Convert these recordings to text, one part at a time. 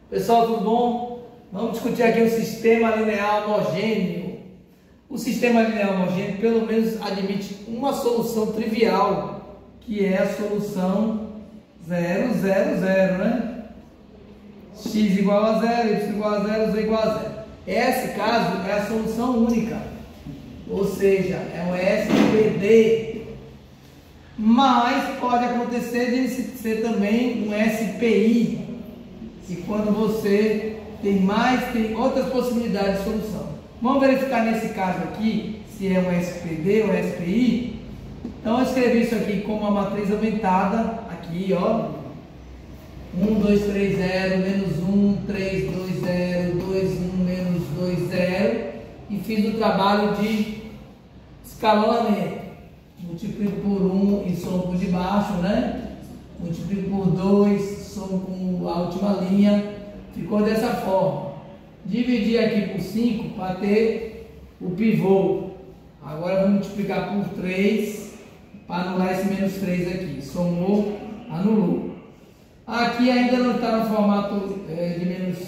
Pessoal, tudo bom? Vamos discutir aqui o sistema linear homogêneo. O sistema linear homogêneo pelo menos admite uma solução trivial, que é a solução 0, 0, 0, né? X igual a 0, Y igual a 0, Z igual a 0. Esse caso é a solução única, ou seja, é um SPD. Mas pode acontecer de ser também um SPI, e quando você tem outras possibilidades de solução. Vamos verificar nesse caso aqui se é um SPD ou SPI. Então eu escrevi isso aqui como uma matriz aumentada, aqui ó, 1, 2, 3, 0, menos 1, 3, 2, 0, 2, 1, menos 2, 0, e fiz o trabalho de escalonamento. Multiplico por 1 e somo por debaixo, né? Multiplico por 2, somo com a última linha, ficou dessa forma. Dividi aqui por 5 para ter o pivô. Agora vou multiplicar por 3 para anular esse menos 3 aqui. Somou, anulou. Aqui ainda não está no formato de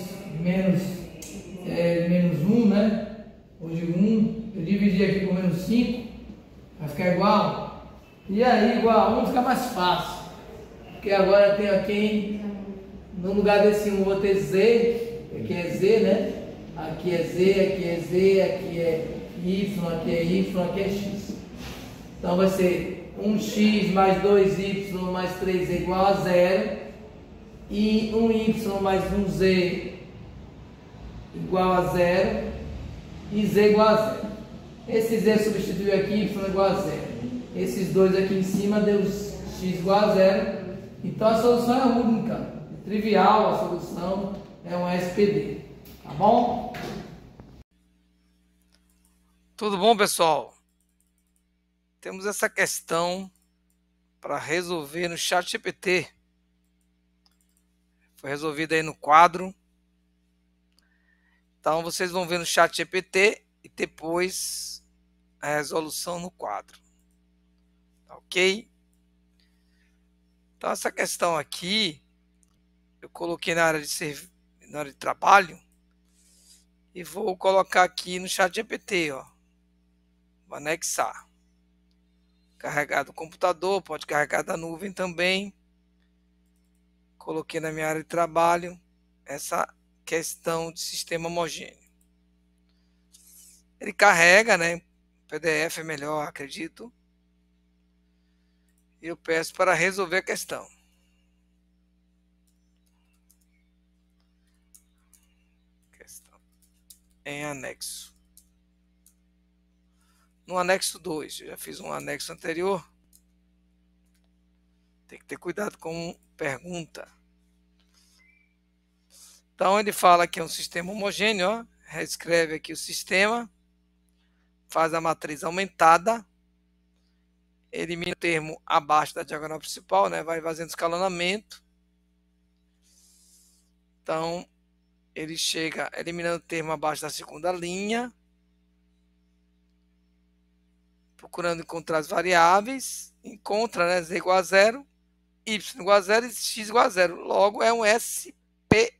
menos 1, né? Ou de 1. Eu dividi aqui por menos 5. Vai ficar igual. E aí, igual a 1 fica mais fácil. Porque agora eu tenho aqui, no lugar desse 1, vou ter Z. Aqui é Z, né? Aqui é Z, aqui é Z, aqui é Y, aqui é Y, aqui é X. Então vai ser 1x mais 2y mais 3z igual a 0. E 1y mais 1z igual a 0. E z igual a 0. Esse z substituiu aqui, y igual a 0. Esses dois aqui em cima deu x igual a 0. Então a solução é única. É trivial, a solução é um SPD. Tá bom? Tudo bom, pessoal? Temos essa questão para resolver no ChatGPT. Foi resolvida aí no quadro. Então vocês vão ver no ChatGPT e depois a resolução no quadro. Tá ok? Então essa questão aqui eu coloquei na área de trabalho e vou colocar aqui no ChatGPT, ó. Vou anexar. Carregar do computador, pode carregar da nuvem também. Coloquei na minha área de trabalho essa questão de sistema homogêneo. Ele carrega, né? PDF é melhor, acredito. E eu peço para resolver a questão. Questão em anexo. No anexo 2, eu já fiz um anexo anterior. Tem que ter cuidado com pergunta. Então ele fala que é um sistema homogêneo, ó. Reescreve aqui o sistema, faz a matriz aumentada, elimina o termo abaixo da diagonal principal, né? Vai fazendo escalonamento. Então ele chega eliminando o termo abaixo da segunda linha, procurando encontrar as variáveis, encontra, né, z igual a 0, y igual a 0 e x igual a 0. Logo é um SPD.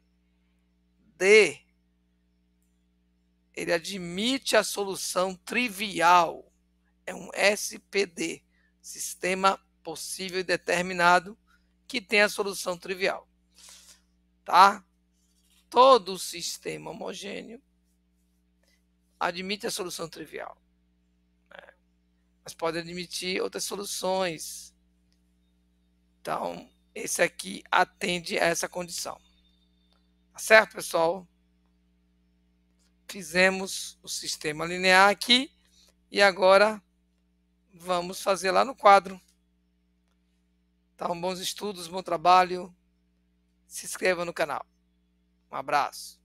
Ele admite a solução trivial. É um SPD, sistema possível e determinado, que tem a solução trivial. Tá? Todo sistema homogêneo admite a solução trivial, né? Mas pode admitir outras soluções. Então, esse aqui atende a essa condição. Tá certo, pessoal? Fizemos o sistema linear aqui e agora vamos fazer lá no quadro. Então, bons estudos, bom trabalho. Se inscreva no canal. Um abraço.